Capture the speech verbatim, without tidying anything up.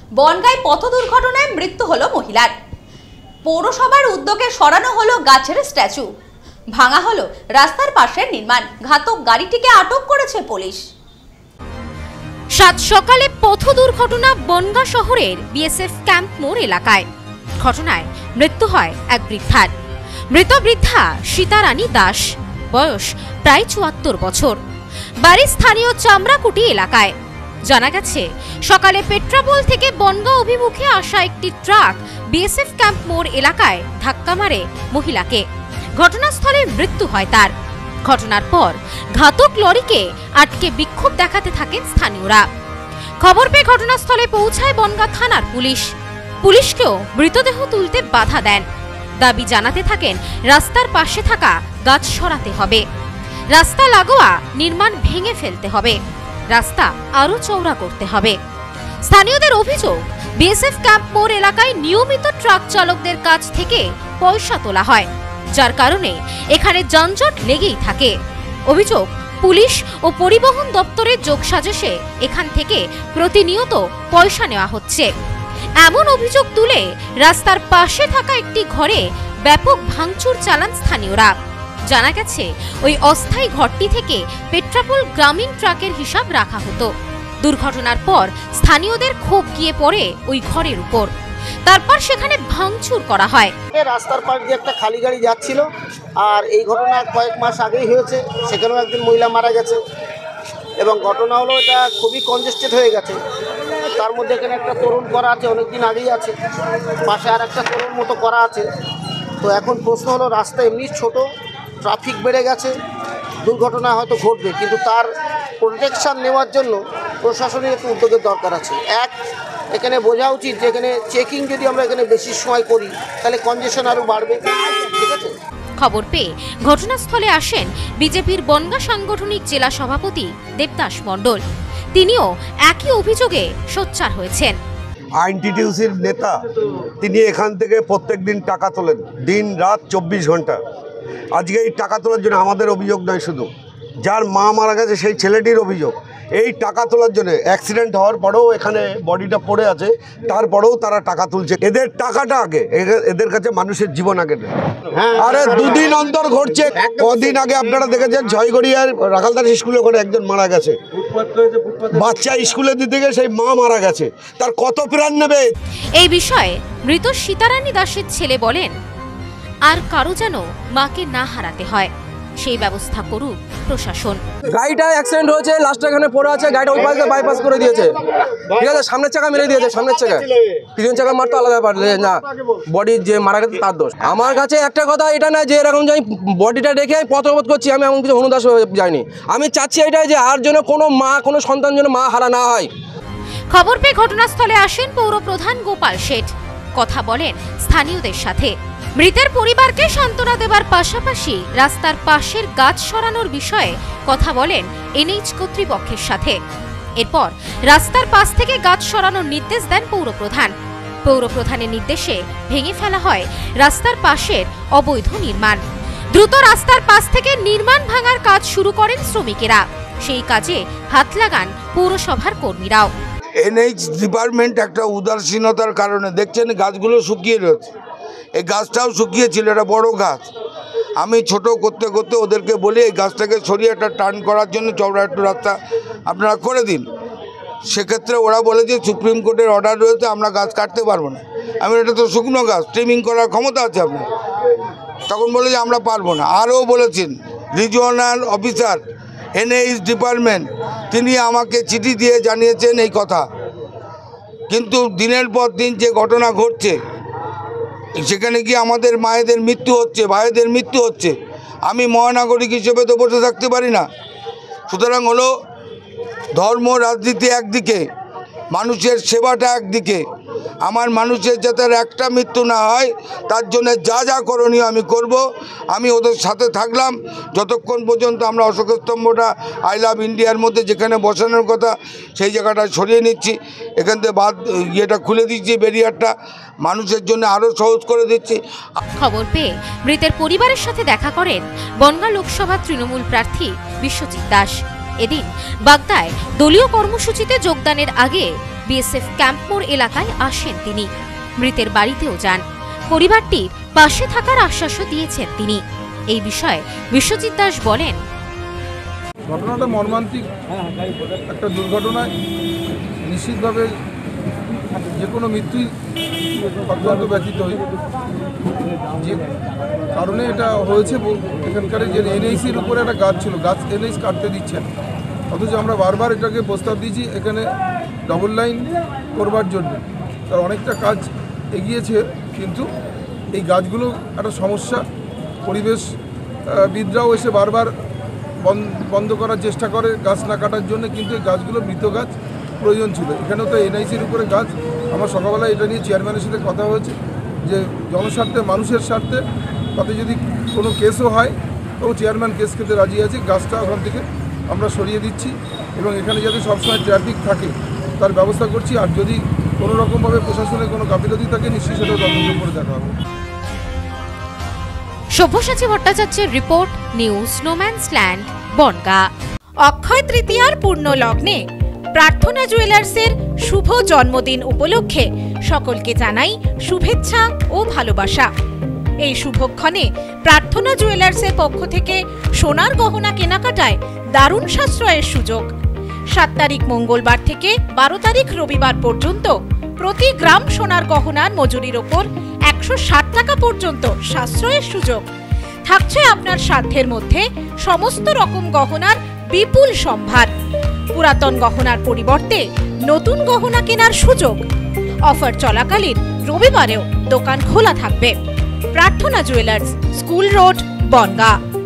বনগাঁয় পথ দুর্ঘটনায় মৃত্যু হলো মহিলার। পৌরসভার উদ্যোগে সরানো হলো গাছের স্ট্যাচু, ভাঙা হলো রাস্তার পাশের নির্মাণ, ঘাতক গাড়িটিকে আটক করেছে পুলিশ। সাত সকালে পথ দুর্ঘটনা বনগাঁ শহরের বিএসএফ ক্যাম্প মোড় এলাকায়। ঘটনায় মৃত্যু হয় এক বৃদ্ধার। মৃত বৃদ্ধা সীতারানী দাস, বয়স প্রায় চুয়াত্তর বছর, বাড়ি স্থানীয় চামড়াকুটি এলাকায়। জানা গেছে, সকালে পেট্রাপোল থেকে বনগাঁ অভিমুখে আসা একটি ট্রাক বিএসএফ ক্যাম্প মোড় এলাকায় ধাক্কা মারে মহিলাকে। ঘটনাস্থলে মৃত্যু হয় তার। ঘটনার পর ঘাতক লরিকে আটকে বিক্ষোভ দেখাতে থাকেন স্থানীয়রা। খবর পেয়ে ঘটনাস্থলে পৌঁছায় বনগাঁ থানার পুলিশ। পুলিশকেও মৃতদেহ তুলতে বাধা দেন। দাবি জানাতে থাকেন রাস্তার পাশে থাকা গাছ সরাতে হবে, রাস্তা লাগোয়া নির্মাণ ভেঙে ফেলতে হবে, রাস্তা আরো চওড়া করতে হবে। স্থানীয়দের অভিযোগ, বিএসএফ ক্যাম্প মোড় এলাকায় নিয়মিত ট্রাক চালকদের কাছ থেকে পয়সা তোলা হয়, যার কারণে এখানে যানজট লেগেই থাকে। অভিযোগ, পুলিশ ও পরিবহন দপ্তরের যোগসাজশে এখান থেকে প্রতিনিয়ত পয়সা নেওয়া হচ্ছে। এমন অভিযোগ তুলে রাস্তার পাশে থাকা একটি ঘরে ব্যাপক ভাঙচুর চালান স্থানীয়রা। জানা গেছে, ওই অস্থায়ী ঘরটি থেকে পেট্রাপোল গ্রামীণ ট্রাকের হিসাব রাখা হতো। দুর্ঘটনার পর স্থানীয়দের ক্ষোভ গিয়ে পড়ে ওই ঘরের উপর। তারপর সেখানে ভাঙচুর করা হয়। রাস্তার পাশ দিয়ে একটা খালি গাড়ি যাচ্ছিল, আর এই ঘটনা কয়েক মাস আগেই হয়েছে। সেখানেও একজন মহিলা মারা গেছে এবং ঘটনা হলো এটা খুবই কনজেস্টেড হয়ে গেছে। তার মধ্যে এখানে একটা তরুণ করা আছে, অনেকদিন আগেই আছে, পাশে আর একটা তরুণ মতো করা আছে। তো এখন প্রশ্ন হলো, রাস্তা এমনি ছোট, ট্রাফিক বেড়ে গেছে, দুর্ঘটনা হয়তো ঘটবে, কিন্তু তার প্রোটেকশান নেওয়ার জন্য প্রশাসনের একটু উদ্যোগের দরকার আছে। এক, এখানে বোঝা উচিত যে এখানে চেকিং যদি আমরা এখানে বেশি সময় করি তাহলে কনজেশন আরও বাড়বে। ঠিক আছে। খবর পেয়ে ঘটনাস্থলে আসেন বিজেপির বনগাঁ সাংগঠনিক জেলা সভাপতি দেবদাস মণ্ডল। তিনিও একই অভিযোগে সোচ্চার হয়েছেন। আইনটিটিউসির নেতা, তিনি এখান থেকে প্রত্যেক দিন টাকা তোলেন, দিন রাত চব্বিশ ঘন্টা। আজকে এই টাকা তোলার জন্য আমাদের অভিযোগ নয়, শুধু যার মা মারা গেছে সেই ছেলেটির অভিযোগ। এই টাকা তোলার জন্য অ্যাক্সিডেন্ট হওয়ার পরেও এখানে বডিটা পড়ে আছে, তারপরেও তারা টাকা তুলছে। এদের টাকাটা আগে, এদের কাছে মানুষের জীবন আগে। আরে দুদিন অন্তর ঘটছে। কদিন আগে আপনারা দেখেছেন ছয়গড়িয়ার রাখালদাস স্কুলে ওখানে একজন মারা গেছে, বাচ্চা স্কুলে দিতে গিয়ে সেই মা মারা গেছে। তার কত প্রাণ নেবে? এই বিষয়ে মৃত সীতারানী দাসের ছেলে বলেন, আর কারো যেন মাকে না হারাতে হয়, সেই ব্যবস্থা করুক প্রশাসন। গাড়িটা অ্যাক্সিডেন্ট হয়েছে, লাস্টটা এখানে পড়ে আছে, গাড়িটা ওই পাশে বাইপাস করে দিয়েছে। ঠিক আছে, সামনের চাকা মেরে দিয়েছে, সামনের চাকা, পিছন চাকা মারতো আলাদা ব্যাপার না, বডি যে মারা গেছে তার দোষ। আমার কাছে একটা কথা এটা না যে এরকম যে বডিটা রেখে পথবোধ করছি, আমি এমন কিছু অনুদাস যাইনি। আমি চাচ্ছি এটাই যে আর যেন কোনো মা, কোনো সন্তান যেন মা হারা না হয়। খবর পেয়ে ঘটনাস্থলে আসেন পৌর প্রধান গোপাল শেঠ। কথা বলেন স্থানীয়দের সাথে। মৃতের পরিবারকে সান্ত্বনা দেবার পাশাপাশি রাস্তার পাশের গাছ সরানোর বিষয়ে কথা বলেন এনএইচ কর্তৃপক্ষের সাথে। এরপর রাস্তার পাশ থেকে গাছ সরানোর নির্দেশ দেন পৌরপ্রধান। পৌরপ্রধানের নির্দেশে ভেঙে ফেলা হয় রাস্তার পাশের অবৈধ নির্মাণ। দ্রুত রাস্তার পাশ থেকে নির্মাণ ভাঙার কাজ শুরু করেন শ্রমিকেরা। সেই কাজে হাত লাগান পৌরসভার কর্মীরাও। এনএইচ ডিপার্টমেন্ট একটা উদাসীনতার কারণে দেখছেন গাছগুলো শুকিয়ে রয়েছে। এই গাছটাও শুকিয়েছিল, এটা বড় গাছ। আমি ছোট করতে করতে ওদেরকে বলি এই গাছটাকে সরিয়ে একটা টার্ন করার জন্য চওড়া একটু রাস্তা আপনারা করে দিন। সেক্ষেত্রে ওরা বলে যে সুপ্রিম কোর্টের অর্ডার রয়েছে, আমরা গাছ কাটতে পারবো না। আমি এটা তো শুকনো গাছ, ট্রিমিং করার ক্ষমতা আছে আপনার। তখন বলে যে আমরা পারবো না। আরও বলেছেন রিজিওনাল অফিসার এনএইচ ডিপার্টমেন্ট, তিনি আমাকে চিঠি দিয়ে জানিয়েছেন এই কথা। কিন্তু দিনের পর দিন যে ঘটনা ঘটছে, সেখানে গিয়ে আমাদের মায়েদের মৃত্যু হচ্ছে, ভাইদের মৃত্যু হচ্ছে। আমি মহানাগরিক হিসেবে তো বসে থাকতে পারি না। সুতরাং হলো ধর্ম রাজনীতি একদিকে, মানুষের সেবাটা একদিকে। আমার মানুষের যাতে একটা মৃত্যু না হয় তার জন্য যা যা করণীয় আমি করব। আমি ওদের সাথে থাকলাম যতক্ষণ পর্যন্ত আমরা অশোক স্তম্ভটা আই লাভ ইন্ডিয়ার মধ্যে যেখানে বসানোর কথা সেই জায়গাটা সরিয়ে নিচ্ছি, এখান থেকে বাদ ইয়েটা খুলে দিচ্ছি, ব্যারিয়ারটা মানুষের জন্য আরও সহজ করে দিচ্ছি। খবর পেয়ে মৃতের পরিবারের সাথে দেখা করেন বনগাঁ লোকসভা তৃণমূল প্রার্থী বিশ্বজিৎ দাস। এদিন বাগদায় দলীয় কর্মসূচিতে যোগদানের আগে বিএসএফ ক্যাম্প মোড় এলাকায় আসেন তিনি। মৃতের বাড়িতেও যান। পরিবারটির পাশে থাকার আশ্বাসও দিয়েছেন তিনি। এই বিষয়ে বিশ্বজিৎ দাস বলেন, ঘটনাটা মর্মান্তিক একটা দুর্ঘটনায় নিশ্চিতভাবে যে কোনো মৃত্যুই অত্যন্ত ব্যথিত হই। যে কারণে এটা হয়েছে, এখানকার যে এনএইসির উপরে একটা গাছ ছিল, গাছ এনএইচ কাটতে দিচ্ছেন, অথচ আমরা বারবার এটাকে প্রস্তাব দিয়েছি এখানে ডবল লাইন করবার জন্য। তার অনেকটা কাজ এগিয়েছে, কিন্তু এই গাছগুলো একটা সমস্যা। পরিবেশবিদরাও এসে বারবার বন্ধ করার চেষ্টা করে গাছ না কাটার জন্য, কিন্তু এই গাছগুলো মৃত গাছ প্রয়োজন ছিল। এখানেও তো এনআইসির উপরে গাছ। আমার সকালবেলা এটা নিয়ে চেয়ারম্যানের সাথে কথা হয়েছে যে জনস্বার্থে, মানুষের স্বার্থে, তাতে যদি কোনো কেসও হয় তো চেয়ারম্যান কেস খেতে রাজি আছে। গাছটা ওখান থেকে আমরা সরিয়ে দিচ্ছি এবং এখানে যাতে সবসময় ট্রাফিক থাকে তার ব্যবস্থা করছি। আর যদি কোনো রকমভাবে প্রশাসনের কোনো গাফিলতি থাকে নিশ্চয়ই সেটা তদন্ত করে দেখা হবে। সব্যসাচী ভট্টাচার্যের রিপোর্ট, নিউজ স্নোম্যান্সল্যান্ড, বনগাঁ। অক্ষয় তৃতীয়ার পূর্ণ লগ্নে প্রার্থনা জুয়েলার্সের শুভ জন্মদিন উপলক্ষে সকলকে জানাই শুভেচ্ছা ও ভালোবাসা। এই শুভক্ষণে প্রার্থনা জুয়েলার্সের পক্ষ থেকে সোনার গহনা কেনাকাটায় দারুণ সাশ্রয়ের সুযোগ। সাত তারিখ মঙ্গলবার থেকে বারো তারিখ রবিবার পর্যন্ত প্রতি গ্রাম সোনার গহনার মজুরির ওপর একশো ষাট টাকা পর্যন্ত সাশ্রয়ের সুযোগ থাকছে। আপনার সাধ্যের মধ্যে সমস্ত রকম গহনার বিপুল সম্ভার। পুরাতন গহনার পরিবর্তে নতুন গহনা কেনার সুযোগ। অফার চলাকালীন রবিবারেও দোকান খোলা থাকবে। প্রার্থনা জুয়েলার্স, স্কুল রোড, বনগাঁ।